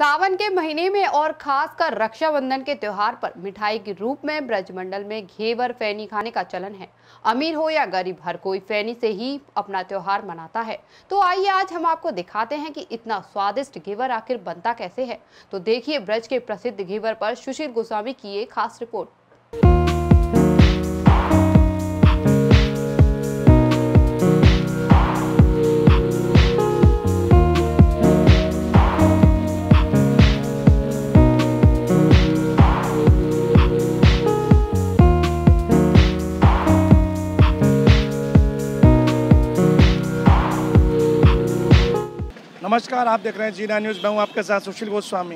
सावन के महीने में और खासकर रक्षाबंधन के त्योहार पर मिठाई के रूप में ब्रजमंडल में घेवर फैनी खाने का चलन है। अमीर हो या गरीब, हर कोई फैनी से ही अपना त्योहार मनाता है। तो आइए आज हम आपको दिखाते हैं कि इतना स्वादिष्ट घेवर आखिर बनता कैसे है। तो देखिए ब्रज के प्रसिद्ध घेवर पर सुशील गोस्वामी की एक खास रिपोर्ट। नमस्कार, आप देख रहे हैं जी9 न्यूज़। मैं हूं आपके साथ सुशील गोस्वामी।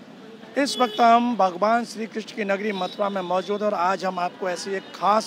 इस वक्त हम भगवान श्री कृष्ण की नगरी मथुरा में मौजूद हैं और आज हम आपको ऐसी एक खास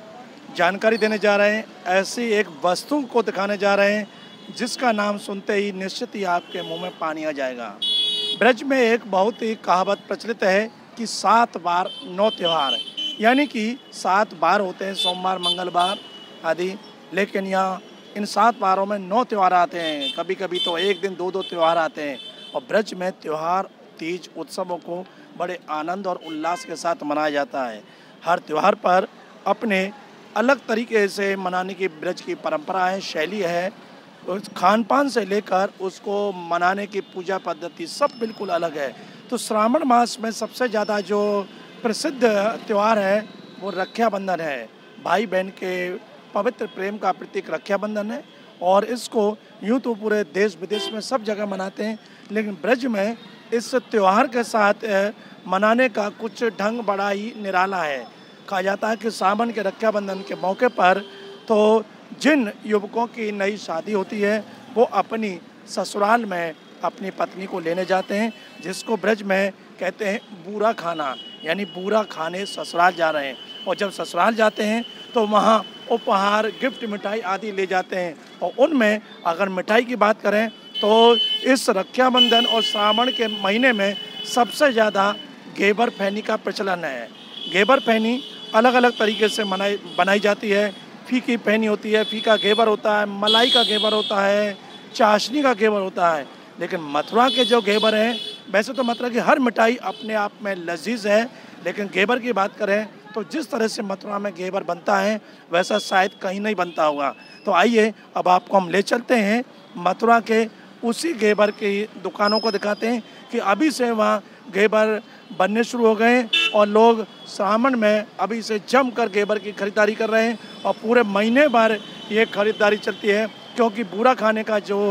जानकारी देने जा रहे हैं, ऐसी एक वस्तु को दिखाने जा रहे हैं जिसका नाम सुनते ही निश्चित ही आपके मुंह में पानी आ जाएगा। ब्रज में एक बहुत ही कहावत प्रचलित है कि 7 बार 9 त्यौहार, यानी कि 7 बार होते हैं, सोमवार, मंगलवार आदि, लेकिन यहाँ इन 7 बारों में 9 त्यौहार आते हैं। कभी कभी तो एक दिन 2-2 त्यौहार आते हैं। और ब्रज में त्यौहार, तीज, उत्सवों को बड़े आनंद और उल्लास के साथ मनाया जाता है। हर त्यौहार पर अपने अलग तरीके से मनाने की ब्रज की परंपरा है, शैली है। उस खान पान से लेकर उसको मनाने की पूजा पद्धति सब बिल्कुल अलग है। तो श्रावण मास में सबसे ज़्यादा जो प्रसिद्ध त्यौहार है वो रक्षाबंधन है। भाई बहन के पवित्र प्रेम का प्रतीक रक्षाबंधन है और इसको यूँ तो पूरे देश विदेश में सब जगह मनाते हैं, लेकिन ब्रज में इस त्यौहार के साथ मनाने का कुछ ढंग बड़ा ही निराला है। कहा जाता है कि सावन के रक्षाबंधन के मौके पर तो जिन युवकों की नई शादी होती है वो अपनी ससुराल में अपनी पत्नी को लेने जाते हैं, जिसको ब्रज में कहते हैं बूरा खाना, यानी बूरा खाने ससुराल जा रहे हैं। और जब ससुराल जाते हैं तो वहाँ उपहार, गिफ्ट, मिठाई आदि ले जाते हैं। और उनमें अगर मिठाई की बात करें तो इस रक्षाबंधन और श्रावण के महीने में सबसे ज़्यादा घेवर फैनी का प्रचलन है। घेवर फैनी अलग अलग तरीके से बनाई जाती है। फीकी फैनी होती है, फीका घेवर होता है, मलाई का घेवर होता है, चाशनी का घेवर होता है। लेकिन मथुरा के जो घेवर हैं, वैसे तो मथुरा की हर मिठाई अपने आप में लजीज है, लेकिन घेवर की बात करें तो जिस तरह से मथुरा में घेवर बनता है वैसा शायद कहीं नहीं बनता होगा। तो आइए अब आपको हम ले चलते हैं मथुरा के उसी घेवर की दुकानों को दिखाते हैं कि अभी से वहाँ घेवर बनने शुरू हो गए और लोग सावन में अभी से जमकर घेवर की खरीदारी कर रहे हैं और पूरे महीने भर ये खरीदारी चलती है, क्योंकि बूरा खाने का जो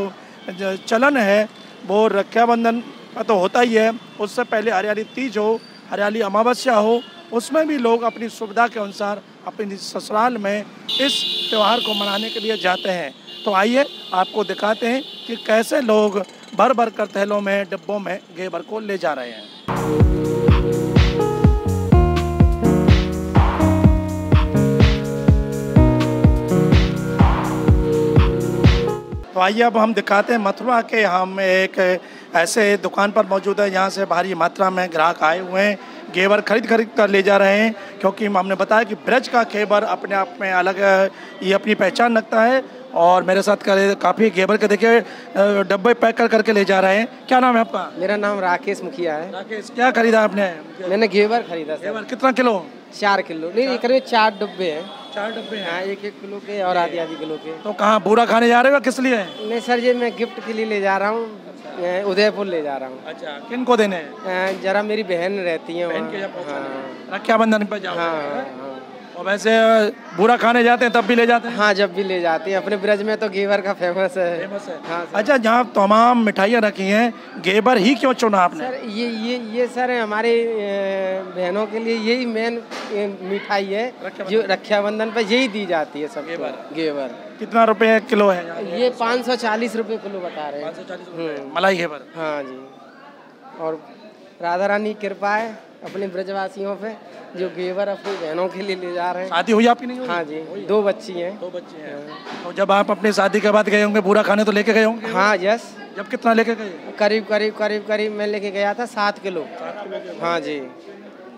चलन है वो रक्षाबंधन का तो होता ही है, उससे पहले हरियाली तीज हो, हरियाली अमावस्या हो, उसमें भी लोग अपनी सुविधा के अनुसार अपनी ससुराल में इस त्यौहार को मनाने के लिए जाते हैं। तो आइए आपको दिखाते हैं कि कैसे लोग भर भर कर थैलों में, डिब्बों में घेवर को ले जा रहे हैं। तो आइए अब हम दिखाते हैं मथुरा के, हम एक ऐसे दुकान पर मौजूद है यहाँ से भारी मात्रा में ग्राहक आए हुए हैं, घेवर खरीद कर ले जा रहे हैं, क्योंकि हमने बताया कि ब्रज का घेवर अपने आप में अलग, ये अपनी पहचान रखता है। और मेरे साथ काफ़ी घेवर के देखिए डब्बे पैक करके ले जा रहे हैं। क्या नाम है आपका? मेरा नाम राकेश मुखिया है। राकेश, क्या खरीदा आपने? मैंने घेवर खरीदा। घेवर कितना किलो? 4 किलो। नहीं, करीब 4 डब्बे हैं। 4 डब्बे हैं? हाँ, 1-1 किलो के और आधी किलो के। तो कहाँ बूरा खाने जा रहे हो, किस लिए? नहीं सर, ये मैं गिफ्ट के लिए ले जा रहा हूँ, उदयपुर ले जा रहा हूँ। अच्छा, किन को देने? जरा मेरी बहन रहती है वहाँ। रक्षाबंधन पर जाओ। हाँ। और वैसे बूरा खाने जाते हैं तब भी ले जाते हैं? हाँ, जब भी ले जाते हैं। अपने ब्रज में तो घेवर का फेमस है। हाँ। अच्छा, जहाँ तमाम मिठाइयाँ रखी हैं, घेवर ही क्यों चुना आपने? सर ये सर हमारे बहनों के लिए यही मेन मिठाई है जो रक्षाबंधन पर यही दी जाती है सब। घेवर कितना रुपए किलो है? ये 540 रुपये किलो बता रहे हैं। मलाई घेवर? हाँ जी। और राधा रानी की कृपा है अपने ब्रजवासियों पे, जो घेवर अपनी बहनों के लिए ले जा रहे हैं। शादी हुई आपकी? नहीं हुई? हाँ जी, 2 बच्ची हैं। 2 बच्चे हैं। तो जब आप अपनी शादी के बाद गए होंगे बूरा खाने तो लेके गए होंगे? हाँ, यस। जब कितना लेके गए? करीब मैं लेके गया था 7 किलो। हाँ जी।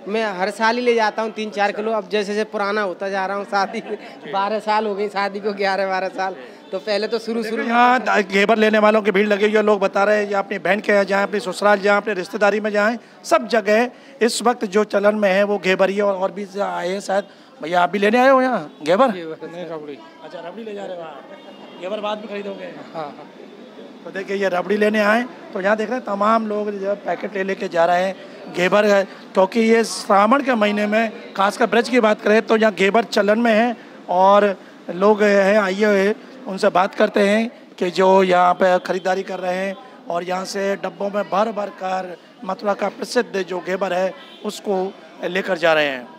मैं हर साल ही ले जाता हूँ 3-4 किलो। अब जैसे जैसे पुराना होता जा रहा हूँ, शादी 12 साल हो गई शादी को, 11-12 साल। तो पहले तो शुरू यहाँ घेवर लेने वालों की भीड़ लगी हुई है। लोग बता रहे हैं या अपनी बहन के यहाँ जाएँ, अपनी ससुराल जाएँ, अपनी रिश्तेदारी में जाएँ, सब जगह इस वक्त जो चलन में है वो घेवर ही है। और भी आए हैं शायद। भैया आप भी लेने आए हो यहाँ घेवर? नहीं, रबड़ी। अच्छा, रबड़ी ले जा रहे हो आप, घेवर बाद में खरीदोगे? हाँ। तो देखिए ये रबड़ी लेने आए, तो यहाँ देख रहे हैं तमाम लोग जो पैकेट ले लेके जा रहे हैं घेवर है, क्योंकि ये श्रावण के महीने में खासकर ब्रज की बात करें तो यहाँ घेवर चलन में है। और लोग हैं आइए उनसे बात करते हैं कि जो यहाँ पे ख़रीदारी कर रहे हैं और यहाँ से डब्बों में भर भर कर मथुरा का प्रसिद्ध जो घेवर है उसको लेकर जा रहे हैं।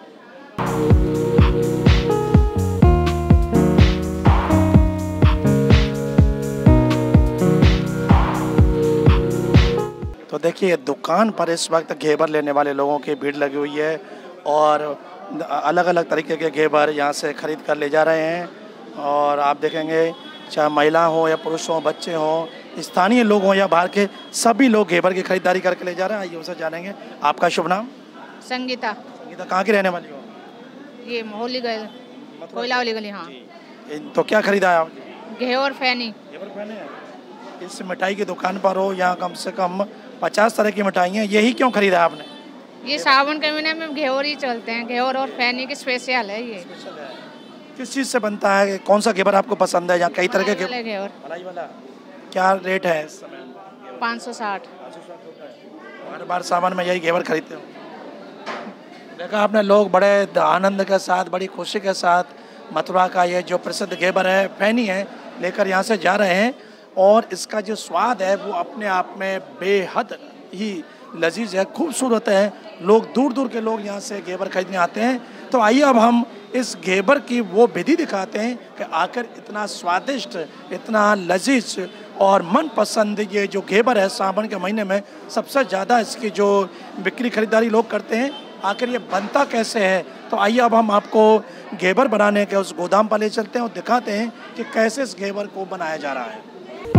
तो देखिए दुकान पर इस वक्त घेवर लेने वाले लोगों की भीड़ लगी हुई है और अलग अलग तरीके के घेवर यहाँ से ख़रीद कर ले जा रहे हैं। और आप देखेंगे चाहे महिला हो या पुरुष हो, बच्चे हों, स्थानीय लोग हों या बाहर के, सभी लोग घेवर की खरीदारी करके ले जा रहे हैं। आइए उनसे जानेंगे। आपका शुभ नाम? संगीता। संगीता कहाँ की रहने वाली हो? ये मोहल्ली गए, कोयलावली गली। हाँ। तो क्या खरीदा है आपने? घेवर फैनी। घेवर फैनी है। इस मिठाई की दुकान पर हो, यहाँ कम से कम 50 तरह की मिठाई हैं, यही क्यों खरीदा है आपने? ये सावन के महीने में घेवर ही चलते हैं, घेवर और फैनी की स्पेशल है ये। किस चीज़ से बनता है? कौन सा घेवर आपको पसंद है? यहाँ कई तरह के घेवर। मलाई वाला क्या रेट है इस समय? 560। हर बार सावन में यही घेवर खरीदते हो? देखा आपने, लोग बड़े आनंद के साथ, बड़ी खुशी के साथ मथुरा का ये जो प्रसिद्ध घेवर है, फैनी है, लेकर यहाँ से जा रहे हैं। और इसका जो स्वाद है वो अपने आप में बेहद ही लजीज है, खूबसूरत है। लोग दूर दूर के लोग यहाँ से घेवर खरीदने आते हैं। तो आइए अब हम इस घेवर की वो विधि दिखाते हैं कि आखिर इतना स्वादिष्ट, इतना लजीज और मनपसंद ये जो घेवर है सावन के महीने में सबसे ज़्यादा इसकी जो बिक्री खरीदारी लोग करते हैं, आखिर ये बनता कैसे है। तो आइए अब हम आपको घेवर बनाने के उस गोदाम पर ले चलते हैं और दिखाते हैं कि कैसे इस घेवर को बनाया जा रहा है।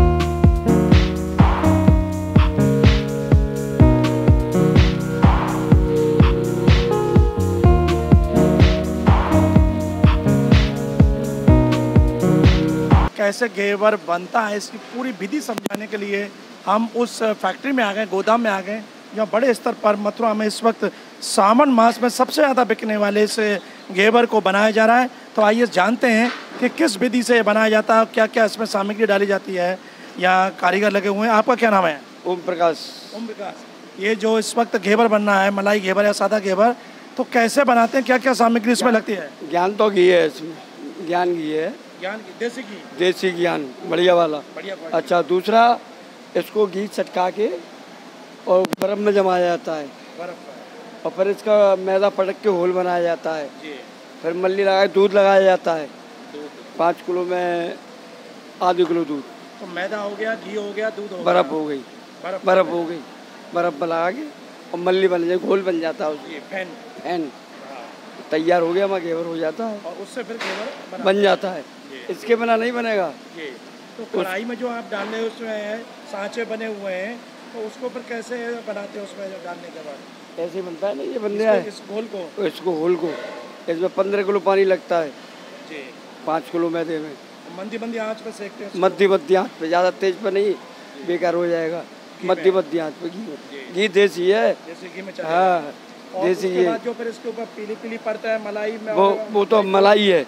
कैसे घेवर बनता है इसकी पूरी विधि समझाने के लिए हम उस फैक्ट्री में आ गए, गोदाम में आ गए, जहाँ बड़े स्तर पर मथुरा में इस वक्त सावन मास में सबसे ज़्यादा बिकने वाले इस घेवर को बनाया जा रहा है। तो आइए जानते हैं कि किस विधि से बनाया जाता है, क्या क्या इसमें सामग्री डाली जाती है। यहाँ कारीगर लगे हुए हैं। आपका क्या नाम है? ओम प्रकाश। ओम प्रकाश। ये जो इस वक्त घेवर बन रहा है, मलाई घेवर या सादा घेवर, तो कैसे बनाते हैं, क्या क्या सामग्री इसमें लगती है? ज्ञान तो घी है इसमें, ज्ञान घी है। ज्ञान घी, देसी घी? देसी ज्ञान, बढ़िया वाला। बढ़िया। अच्छा, दूसरा इसको घी चटका के और बर्फ में जमाया जाता है, और फिर इसका मैदा पटक के होल बनाया जाता है। फिर मल्ली लगा के दूध लगाया जाता है। 5 किलो में आधे किलो दूध। तो मैदा हो गया, घी हो गया, दूध हो गया, बर्फ हो गई, बर्फ हो गई, बर्फ बना के और मल्ली बन जाए, घोल बन जाता है उसकी, फैन तैयार हो गया, हमारा घेवर हो जाता है। और उससे फिर घेवर बन जाता है। इसके बिना नहीं बनेगा। तो कढ़ाई में जो आप डाल रहे हैं उसमें सांचे बने हुए हैं, तो उसको फिर कैसे बनाते हैं? उसमें डालने के बाद ऐसे बनता है ना, ये बन गया है इस घोल को। इसको होल को, इसमें 15 किलो पानी लगता है जी। 5 किलो मैदे में। मंदी आंच पे सेकते हैं? मध्य आंच पे, ज़्यादा तेज पे नहीं, बेकार हो जाएगा। मध्य आंच पे घी देसी है, देसी घी में। हाँ, देसी घी। जो फिर इसके ऊपर पीली पीली पड़ता है मलाई में, वो तो मलाई है,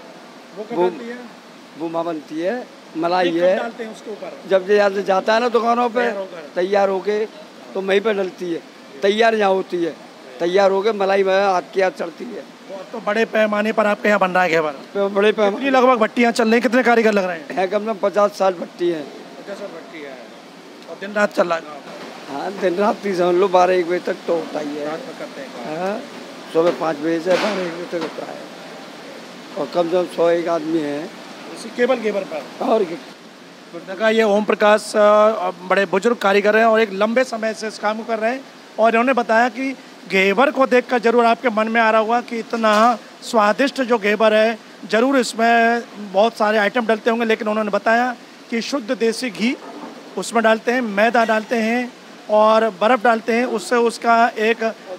वो माँ बनती है, मलाई है। डालते हैं उसके ऊपर जब ये जाता है ना दुकानों पे तैयार होके, तो वहीं पे डलती है, तैयार यहाँ होती है, तैयार होके मलाई में हाथ की हाथ चढ़ती है। तो बड़े पैमाने पर आपके यहाँ बन रहा है घेवर? बड़े पैमाने, लगभग भट्टियाँ चल रही, कितने कारीगर लग रहे हैं? कम से कम 50-60 भट्टी है। 50 भट्टी है। और दिन रात चल रहा है? हाँ, दिन रात ही समझ लो, 12-1 बजे तक तो होता ही है। हाँ, सुबह 5 बजे से 12-1 बजे तक होता है। और कम से कम 100-1 आदमी है केवल घेवर पर। और देखा, ये ओम प्रकाश बड़े बुजुर्ग कारीगर हैं और एक लंबे समय से इस काम को कर रहे हैं। और इन्होंने बताया कि घेवर को देखकर जरूर आपके मन में आ रहा होगा कि इतना स्वादिष्ट जो घेवर है, ज़रूर इसमें बहुत सारे आइटम डलते होंगे, लेकिन उन्होंने बताया कि शुद्ध देसी घी उसमें डालते हैं, मैदा डालते हैं और बर्फ़ डालते हैं, उससे उसका एक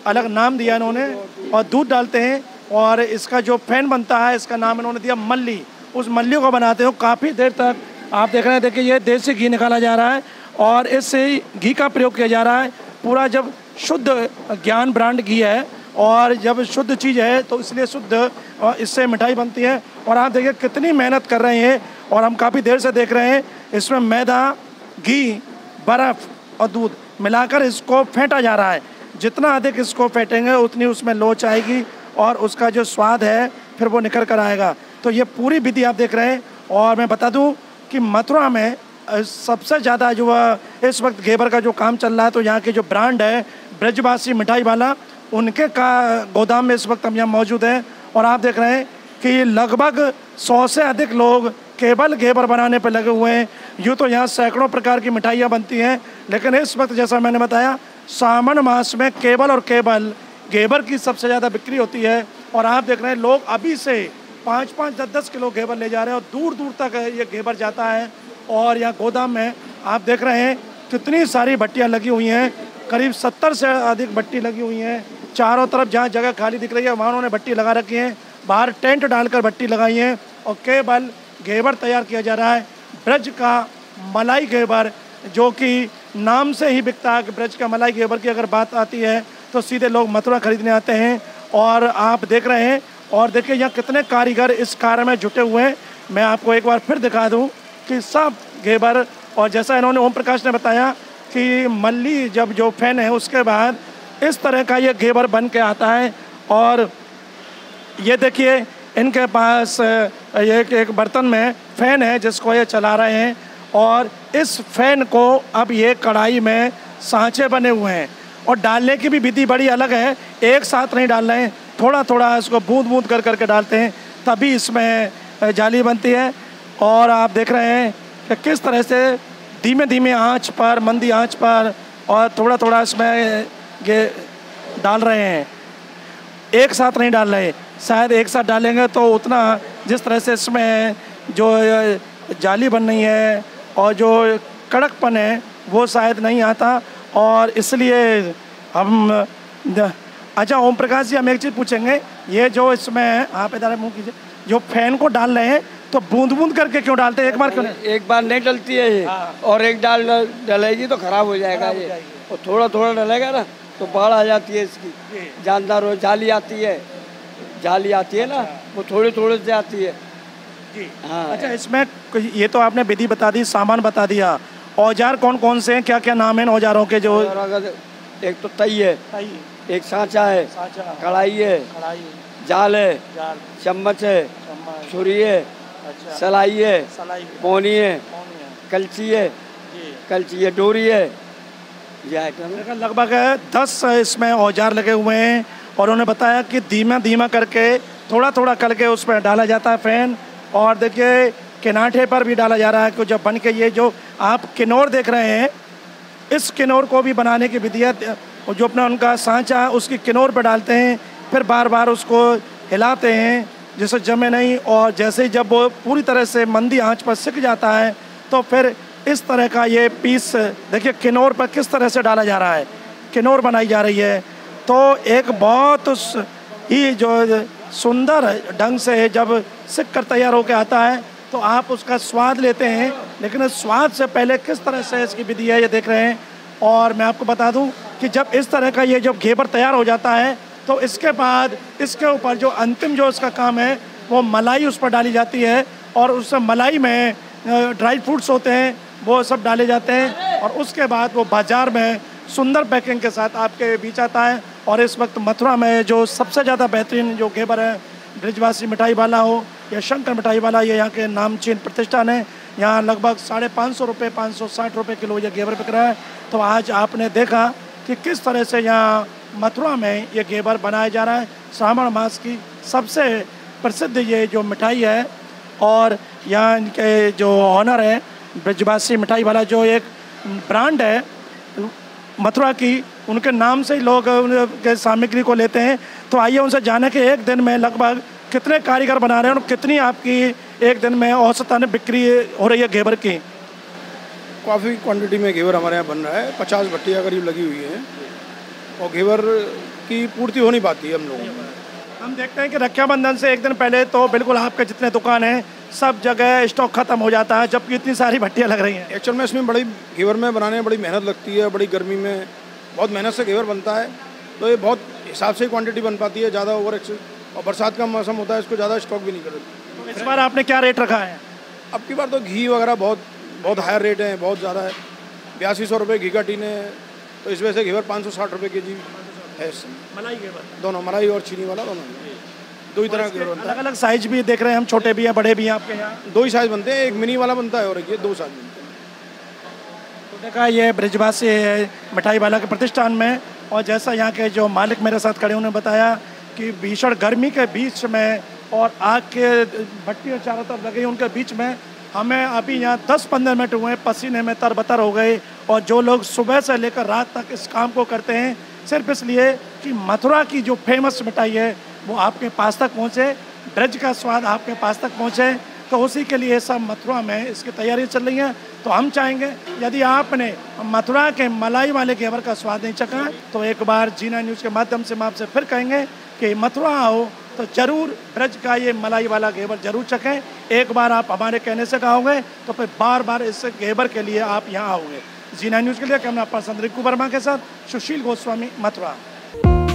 अलग नाम दिया इन्होंने, और दूध डालते हैं और इसका जो फैन बनता है इसका नाम इन्होंने दिया मल्ली। उस मल्ली को बनाते हो काफ़ी देर तक आप देख रहे हैं। देखिए ये देसी घी निकाला जा रहा है और इससे घी का प्रयोग किया जा रहा है। पूरा जब शुद्ध ज्ञान ब्रांड घी है और जब शुद्ध चीज़ है तो इसलिए शुद्ध इससे मिठाई बनती है। और आप देखिए कितनी मेहनत कर रहे हैं और हम काफ़ी देर से देख रहे हैं। इसमें मैदा, घी, बर्फ़ और दूध मिलाकर इसको फेंटा जा रहा है। जितना अधिक इसको फेंटेंगे उतनी उसमें लोच आएगी और उसका जो स्वाद है फिर वो निकल कर आएगा। तो ये पूरी विधि आप देख रहे हैं। और मैं बता दूं कि मथुरा में सबसे ज़्यादा जो इस वक्त घेवर का जो काम चल रहा है, तो यहाँ के जो ब्रांड है ब्रजवासी मिठाई वाला, उनके का गोदाम में इस वक्त हम यहाँ मौजूद हैं। और आप देख रहे हैं कि लगभग 100 से अधिक लोग केवल घेवर बनाने पर लगे हुए हैं। यूँ तो यहाँ सैकड़ों प्रकार की मिठाइयाँ बनती हैं, लेकिन इस वक्त जैसा मैंने बताया सावन मास में केवल और केवल घेवर की सबसे ज़्यादा बिक्री होती है। और आप देख रहे हैं लोग अभी से 5-5, 10-10 किलो घेवर ले जा रहे हैं और दूर दूर तक ये घेवर जाता है। और यहाँ गोदाम में आप देख रहे हैं कितनी सारी भट्टियाँ लगी हुई हैं, करीब 70 से अधिक भट्टी लगी हुई हैं। चारों तरफ जहाँ जगह खाली दिख रही है वहाँ उन्होंने भट्टी लगा रखी है, बाहर टेंट डालकर भट्टी लगाई है और केवल घेवर तैयार किया जा रहा है। ब्रज का मलाई घेवर, जो कि नाम से ही बिकता है कि ब्रज का मलाई घेवर की अगर बात आती है तो सीधे लोग मथुरा खरीदने आते हैं। और आप देख रहे हैं और देखिए यहाँ कितने कारीगर इस कार्य में जुटे हुए हैं। मैं आपको एक बार फिर दिखा दूँ कि सब घेवर, और जैसा इन्होंने ओम प्रकाश ने बताया कि मल्ली जब जो फैन है उसके बाद इस तरह का ये घेवर बन के आता है। और ये देखिए इनके पास ये एक बर्तन में फ़ैन है जिसको ये चला रहे हैं और इस फैन को अब ये कढ़ाई में सांचे बने हुए हैं और डालने की भी विधि बड़ी अलग है। एक साथ नहीं डाल रहे हैं, थोड़ा थोड़ा इसको बूंद बूंद कर करके डालते हैं, तभी इसमें जाली बनती है। और आप देख रहे हैं कि किस तरह से धीमे धीमे आंच पर, मंदी आंच पर और थोड़ा थोड़ा इसमें ये डाल रहे हैं, एक साथ नहीं डाल रहे। शायद एक साथ डालेंगे तो उतना जिस तरह से इसमें जो जाली बन रही है और जो कड़कपन है वो शायद नहीं आता। और इसलिए हम अच्छा ओम प्रकाश जी, हम एक चीज़ पूछेंगे, ये जो इसमें आप इधर मुँह कीजिए, जो फैन को डाल रहे हैं तो बूंद बूंद करके क्यों डालते हैं, एक बार क्यों नहीं? एक बार नहीं डलती है ये। और एक डाल डलेगी तो खराब हो जाएगा ये। और थोड़ा थोड़ा डलेगा ना तो बाढ़ आ जाती है इसकी। जानदार हो, जाली आती है, जाली आती है ना, वो थोड़े थोड़े से आती है जी। हाँ। अच्छा, इसमें ये तो आपने विधि बता दी, सामान बता दिया, औजार कौन कौन से हैं, क्या क्या नाम है औजारों के? जो अगर एक तो तई है, एक सांचा है, कढ़ाई है, जाल है, चम्मच है, छुरी है, सलाई है, पोनी है, कलची है, डोरी है। ये आइटम लगभग 10 इसमें औजार लगे हुए हैं। और उन्होंने बताया कि धीमा धीमा करके थोड़ा थोड़ा करके उसमें डाला जाता है फैन। और देखिए किनाठे पर भी डाला जा रहा है कि जब बन के ये जो आप किन्नौर देख रहे हैं, इस किन्नौर को भी बनाने की विधि है। जो अपना उनका सांचा है उसकी किन्नौर पर डालते हैं, फिर बार बार उसको हिलाते हैं जिससे जमे नहीं। और जैसे ही जब वो पूरी तरह से मंदी आंच पर सिक जाता है तो फिर इस तरह का ये पीस देखिए किन्नौर पर किस तरह से डाला जा रहा है, किन्नौर बनाई जा रही है। तो एक बहुत ही जो सुंदर ढंग से जब सिक कर तैयार होकर आता है तो आप उसका स्वाद लेते हैं, लेकिन इस स्वाद से पहले किस तरह से इसकी विधि है ये देख रहे हैं। और मैं आपको बता दूं कि जब इस तरह का ये जब घेवर तैयार हो जाता है तो इसके बाद इसके ऊपर जो अंतिम जो इसका काम है वो मलाई उस पर डाली जाती है और उस मलाई में ड्राई फ्रूट्स होते हैं वो सब डाले जाते हैं और उसके बाद वो बाज़ार में सुंदर पैकिंग के साथ आपके बीच आता है। और इस वक्त मथुरा में जो सबसे ज़्यादा बेहतरीन जो घेवर है, ब्रजवासी मिठाई वाला हो या शंकर मिठाई वाला, ये यहाँ के नामचीन प्रतिष्ठान है। यहाँ लगभग 550 रुपये, 560 रुपये किलो ये घेवर बिक रहा है। तो आज आपने देखा कि किस तरह से यहाँ मथुरा में ये घेवर बनाया जा रहा है। श्रावण मास की सबसे प्रसिद्ध ये जो मिठाई है और यहाँ इनके जो ऑनर है ब्रजवासी मिठाई वाला, जो एक ब्रांड है मथुरा की, उनके नाम से ही लोग उनके सामग्री को लेते हैं। तो आइए उनसे जाने के एक दिन में लगभग कितने कारीगर बना रहे हैं और कितनी आपकी एक दिन में औसतन बिक्री हो रही है घेवर की? काफ़ी क्वांटिटी में घेवर हमारे यहाँ बन रहा है। 50 भट्टियाँ करीब लगी हुई हैं और घेवर की पूर्ति हो नहीं पाती है हम लोगों को। हम देखते हैं कि रक्षाबंधन से एक दिन पहले तो बिल्कुल आपके जितने दुकान हैं सब जगह स्टॉक खत्म हो जाता है, जबकि इतनी सारी भट्टियाँ लग रही हैं। एक्चुअल में इसमें बड़ी घेवर में बनाने में बड़ी मेहनत लगती है, बड़ी गर्मी में बहुत मेहनत से घेवर बनता है, तो ये बहुत हिसाब से क्वांटिटी बन पाती है, ज़्यादा ओवर एक्सेस। और बरसात का मौसम होता है, इसको ज़्यादा स्टॉक भी नहीं करते। तो इस बार आपने क्या रेट रखा है? अब की बार तो घी वगैरह बहुत हायर रेट है, बहुत ज़्यादा है। 8200 रुपये घी का टीन है, तो इस वजह से घेवर 560 रुपये के जी है। मलाई घेवर दोनों, मलाई और चीनी वाला दोनों, दो ही तरह का घेवर बनता है। अलग अलग साइज भी देख रहे हैं हम, छोटे भी हैं बड़े भी हैं आपके यहाँ? दो ही साइज बनते हैं, एक मिनी वाला बनता है और एक ये 2 साइज बनते हैं। तो देखा ये ब्रिजवासी मिठाई वाला के प्रतिष्ठान में, और जैसा यहाँ के जो मालिक मेरे साथ खड़े उन्होंने बताया कि भीषण गर्मी के बीच में और आग के भट्टी चारों तरफ लगी उनके बीच में हमें अभी यहाँ 10-15 मिनट हुए पसीने में तरबतर हो गए। और जो लोग सुबह से लेकर रात तक इस काम को करते हैं सिर्फ इसलिए कि मथुरा की जो फेमस मिठाई है वो आपके पास तक पहुँचे, ब्रज का स्वाद आपके पास तक पहुँचे, तो उसी के लिए सब मथुरा में इसकी तैयारी चल रही है। तो हम चाहेंगे यदि आपने मथुरा के मलाई वाले घेवर का स्वाद नहीं चखा तो एक बार जीना न्यूज़ के माध्यम से हम आपसे फिर कहेंगे कि मथुरा आओ तो ज़रूर ब्रज का ये मलाई वाला घेवर जरूर चखें। एक बार आप हमारे कहने से कहोगे तो फिर बार बार इस घेवर के लिए आप यहाँ आओगे। जीना न्यूज़ के लिए कैमरा पर्सन रिंकू वर्मा के साथ सुशील गोस्वामी, मथुरा।